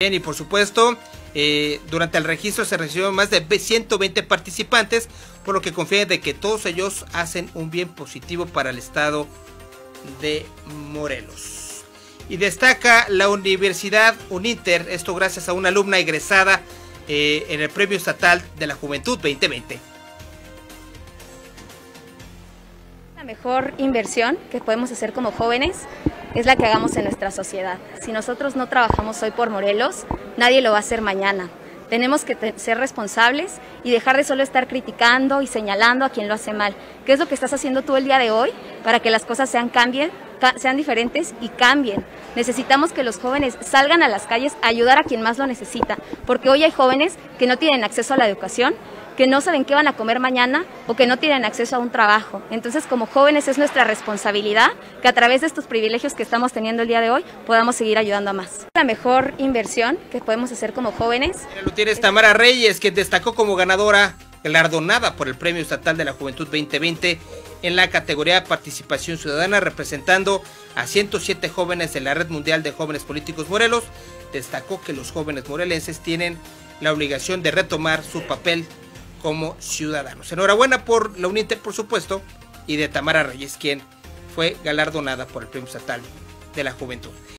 Bien, y por supuesto, durante el registro se recibieron más de 120 participantes, por lo que confían de que todos ellos hacen un bien positivo para el estado de Morelos. Y destaca la Universidad Uninter, esto gracias a una alumna egresada en el Premio Estatal de la Juventud 2020. La mejor inversión que podemos hacer como jóvenes es la que hagamos en nuestra sociedad. Si nosotros no trabajamos hoy por Morelos, nadie lo va a hacer mañana. Tenemos que ser responsables y dejar de solo estar criticando y señalando a quien lo hace mal. ¿Qué es lo que estás haciendo tú el día de hoy para que las cosas sean diferentes y cambien? Necesitamos que los jóvenes salgan a las calles a ayudar a quien más lo necesita, porque hoy hay jóvenes que no tienen acceso a la educación, que no saben qué van a comer mañana o que no tienen acceso a un trabajo. Entonces, como jóvenes es nuestra responsabilidad que a través de estos privilegios que estamos teniendo el día de hoy podamos seguir ayudando a más. La mejor inversión que podemos hacer como jóvenes. Lo tienes Tamara Reyes, que destacó como ganadora galardonada por el Premio Estatal de la Juventud 2020 en la categoría de Participación Ciudadana, representando a 107 jóvenes de la Red Mundial de Jóvenes Políticos Morelos. Destacó que los jóvenes morelenses tienen la obligación de retomar su papel como ciudadanos. Enhorabuena por la Uninter, por supuesto, y de Tamara Reyes, quien fue galardonada por el Premio Estatal de la Juventud.